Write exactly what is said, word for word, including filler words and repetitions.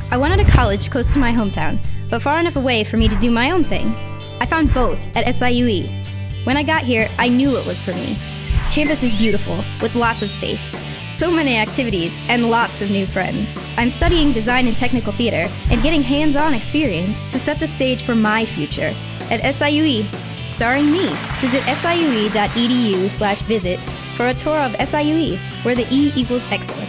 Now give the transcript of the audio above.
I wanted a college close to my hometown, but far enough away for me to do my own thing. I found both at S I U E. When I got here, I knew it was for me. Campus is beautiful, with lots of space, so many activities, and lots of new friends. I'm studying design and technical theater and getting hands-on experience to set the stage for my future at S I U E, starring me. Visit siue.edu slash visit for a tour of S I U E, where the E equals excellence.